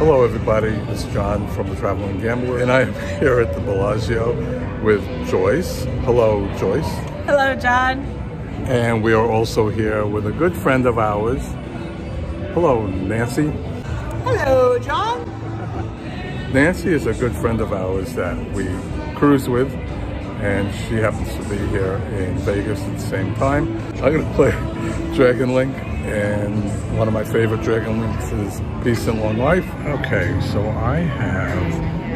Hello everybody, it's John from The Traveling Gambler, and I am here at the Bellagio with Joyce. Hello Joyce. Hello John. And we are also here with a good friend of ours. Hello Nancy. Hello John. Nancy is a good friend of ours that we cruise with, and she happens to be here in Vegas at the same time. I'm going to play Dragon Link, and one of my favorite Dragon Links is Peace and Long Life. Okay, so I have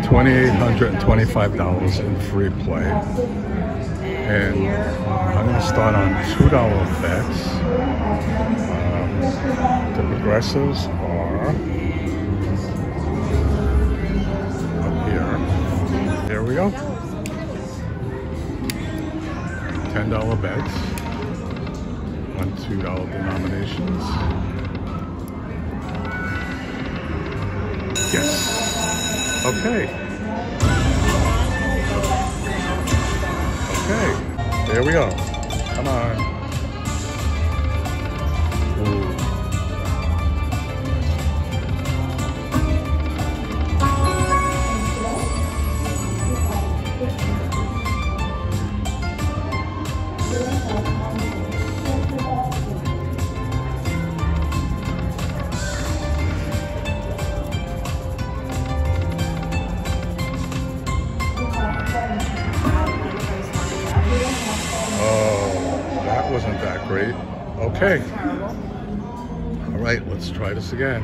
$2,825 in free play, and I'm going to start on $2 bets. The progressives are up here. There we go. $10 bets on $2 denominations. Yes. Okay. Okay. There we go. Come on. Ooh. Wasn't that great? Okay. All right, let's try this again.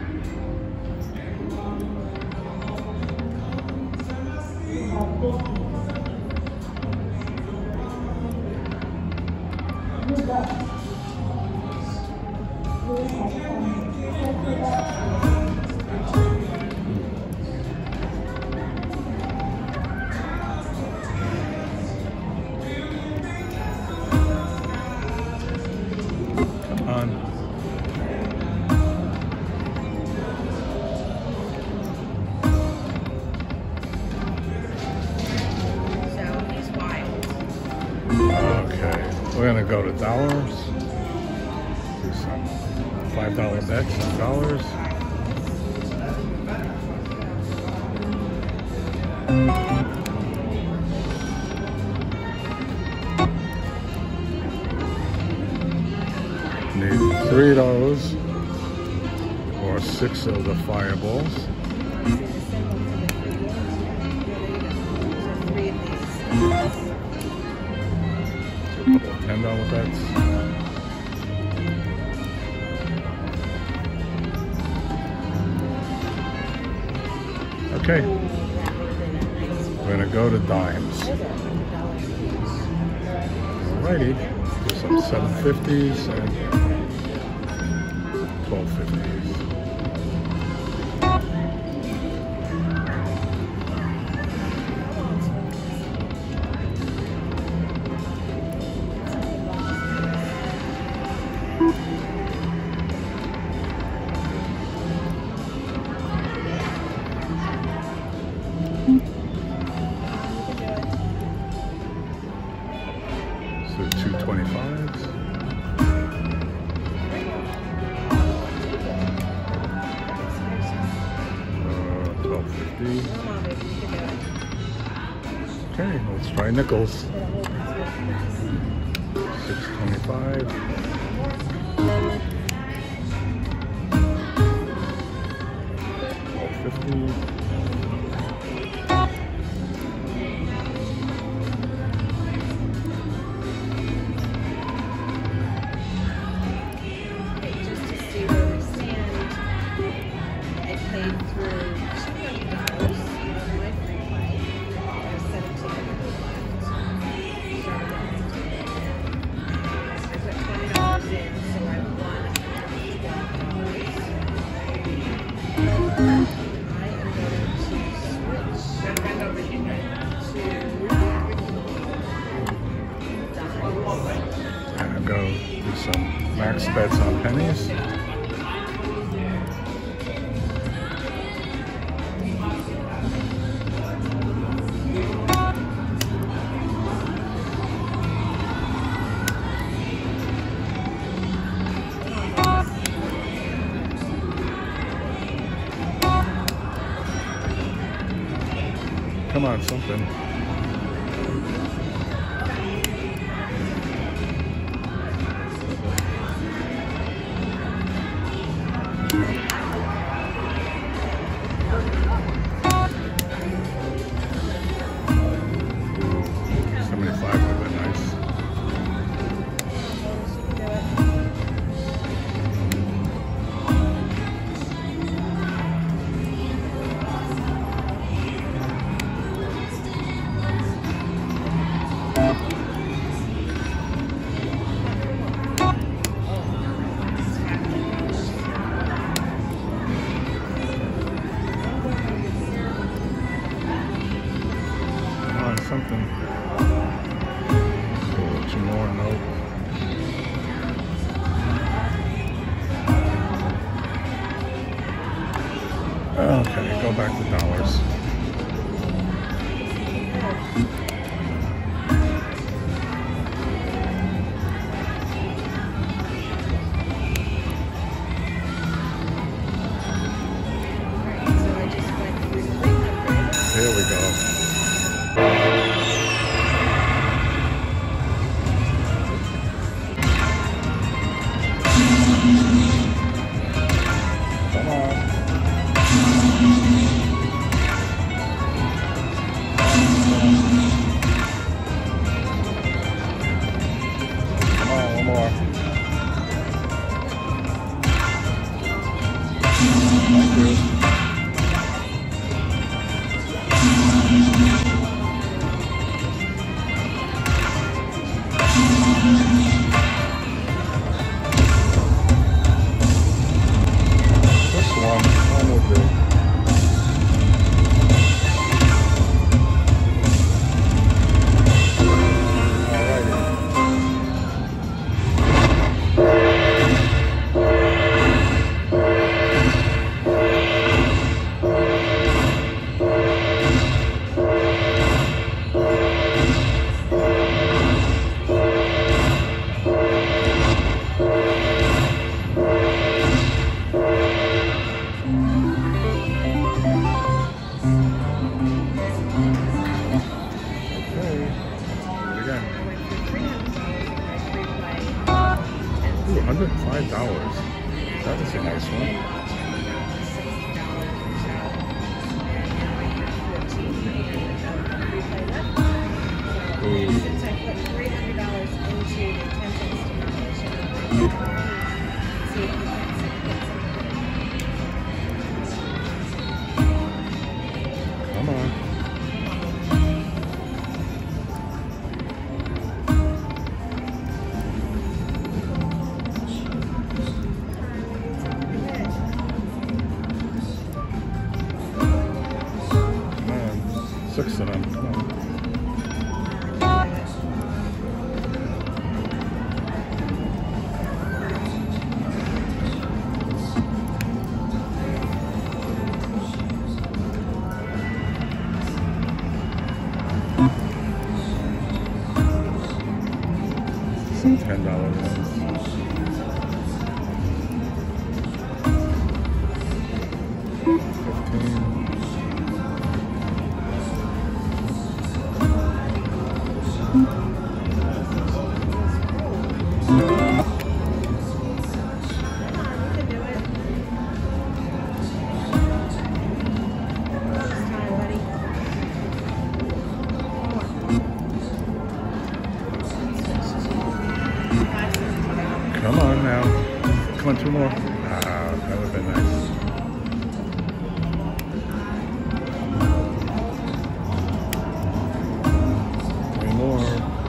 We're gonna go to dollars. Do some $5 bets on dollars. Need 3 of those or 6 of the fireballs. $10 bets. Okay. We're gonna go to dimes. Alrighty. Do some 750s and 1250s. So 225s. 1250. Okay, let's try nickels. 625. 1250. And go do some max bets on pennies. Come on, something. Something. Two more, no. Okay, go back to dollars. Here we go. $105. That was a nice one. Since I put $300 into the 10 cents denomination, see if you can Come on. Man, 6 of them. Come on. Some $10 ones. Come on now. Come on, 2 more. Ah, that would have been nice. Three more.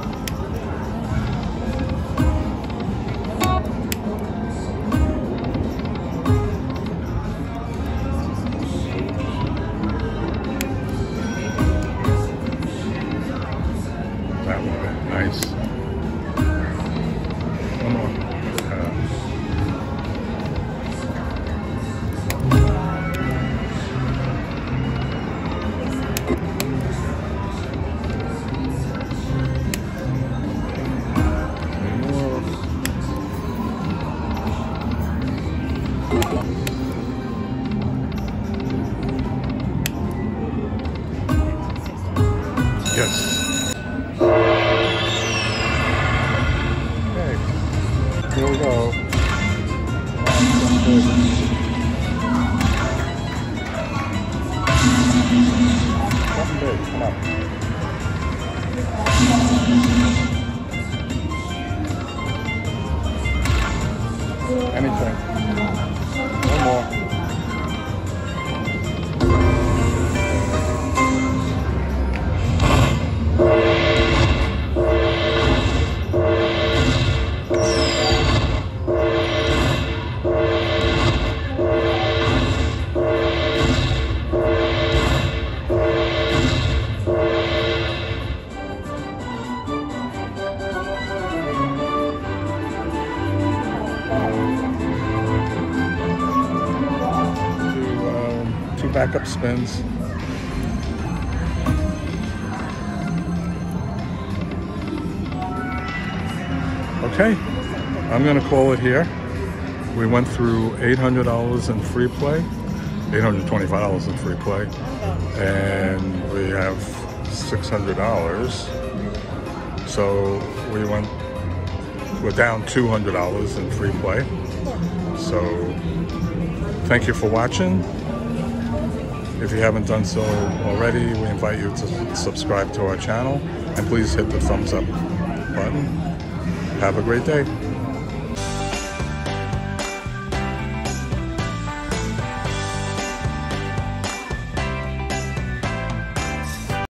That would have been nice. One more. Yes. Okay. Here we go. Something big. Come on. Anything. One more. Backup spins. Okay, I'm gonna call it here. We went through $800 in free play, $825 in free play, and we have $600. So we're down $200 in free play. So thank you for watching. If you haven't done so already, we invite you to subscribe to our channel, and please hit the thumbs up button. Have a great day.